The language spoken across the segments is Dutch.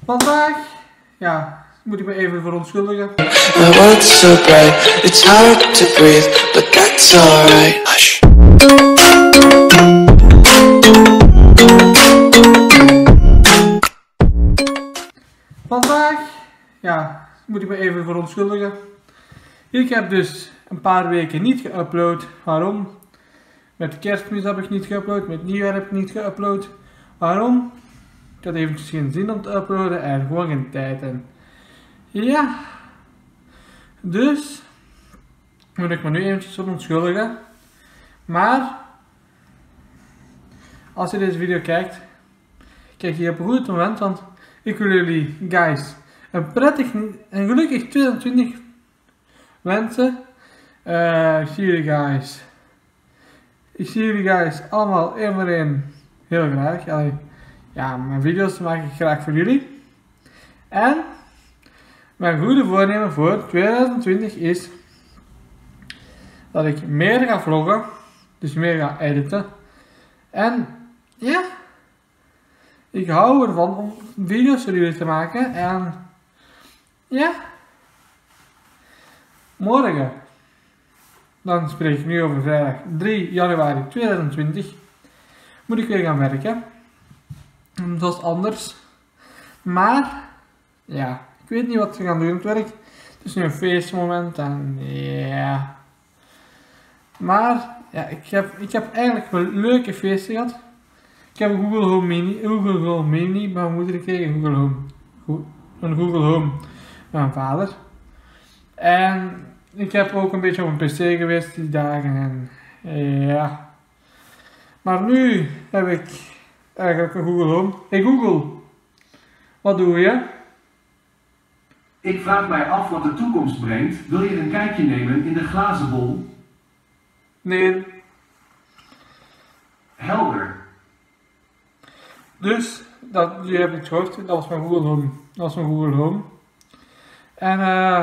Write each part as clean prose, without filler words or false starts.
Vandaag, ja, moet ik me even verontschuldigen. My world's so bright, it's hard to breathe, but that's alright. Hush. Vandaag, ja, moet ik me even verontschuldigen. Ik heb dus een paar weken niet geüpload. Waarom? Met Kerstmis heb ik niet geüpload, met Nieuwjaar heb ik niet geüpload. Waarom? Ik had eventjes geen zin om te uploaden en gewoon geen tijd. En ja, dus moet ik me nu eventjes verontschuldigen. Maar als je deze video kijkt, kijk je op een goed moment, want ik wil jullie guys een prettig en gelukkig 2020 wensen. Ik zie jullie guys allemaal één voor één heel graag. Ja, mijn video's maak ik graag voor jullie. En mijn goede voornemen voor 2020 is dat ik meer ga vloggen, dus meer ga editen. En ja, ik hou ervan om video's voor jullie te maken. En ja, morgen, dan spreek ik nu over vrijdag 3 januari 2020, moet ik weer gaan werken. Dat is anders. Maar ja, ik weet niet wat ze gaan doen op het werk. Het is nu een feestmoment en ja. Maar ja, ik heb eigenlijk wel leuke feesten gehad. Ik heb een Google Home Mini bij mijn moeder gekregen, een Google Home bij mijn vader. En ik heb ook een beetje op een PC geweest die dagen en ja. Maar nu heb ik eigenlijk een Google Home. Hey Google, wat doe je? Ik vraag mij af wat de toekomst brengt. Wil je een kijkje nemen in de glazen bol? Nee. Helder. Dus, jullie hebben het gehoord, dat was mijn Google Home. Dat was mijn Google Home. En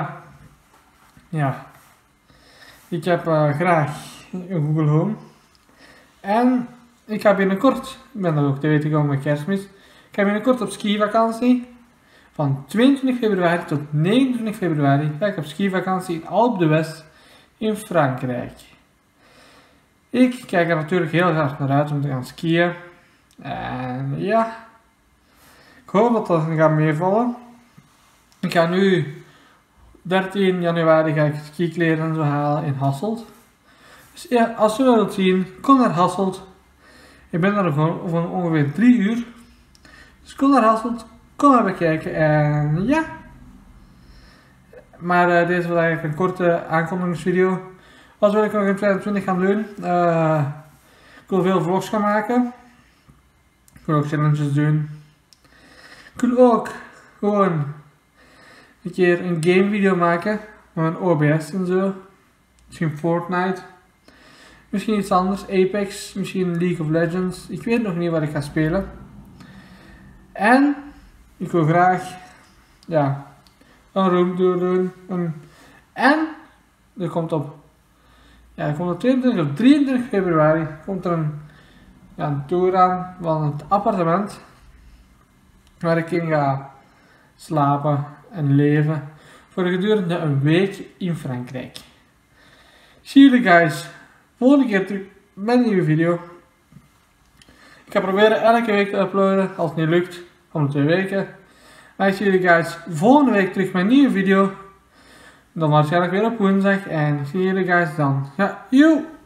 ja, ik heb graag een Google Home. En ik ga binnenkort, ik ben er ook te weten gekomen met Kerstmis, ik ga binnenkort op skivakantie. Van 22 februari tot 29 februari ga ik op skivakantie in Alpe d'Huez in Frankrijk. Ik kijk er natuurlijk heel graag naar uit om te gaan skiën. En ja, ik hoop dat dat gaat meevallen. Ik ga nu 13 januari ga ik skikleren en zo halen in Hasselt. Dus ja, als je dat wilt zien, kom naar Hasselt. Ik ben er van ongeveer 3 uur. Dus kom naar Hasselt, kom maar bekijken en ja. Maar deze was eigenlijk een korte aankondigingsvideo. Wat wil ik nog in 2020 gaan doen? Ik wil veel vlogs gaan maken. Ik wil ook challenges doen. Ik wil ook gewoon een keer een game video maken met mijn OBS en zo. Misschien Fortnite. Misschien iets anders, Apex, misschien League of Legends. Ik weet nog niet wat ik ga spelen. En ik wil graag ja, een roomtour doen. En er komt op 22 of 23 februari komt er een tour aan van het appartement waar ik in ga slapen en leven voor gedurende een week in Frankrijk. Zie jullie guys volgende keer terug met een nieuwe video. Ik ga proberen elke week te uploaden. Als het niet lukt, om de 2 weken. Maar ik zie jullie guys volgende week terug met een nieuwe video. Dan waarschijnlijk weer op woensdag. En ik zie jullie guys dan. Ja, joe!